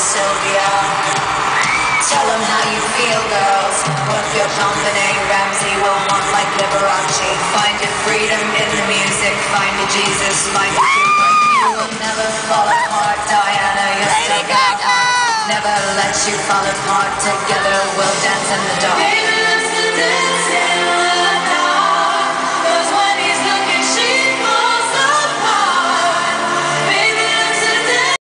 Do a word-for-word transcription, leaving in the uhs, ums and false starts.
Sylvia. Tell them how you feel, girls. What your company Ramsey will want like Liberace. Find your freedom in the music. Find your Jesus. Find your Cupid. You will never fall apart, Diana. You're Lady Gaga. Never let you fall apart. Together we'll dance in the dark.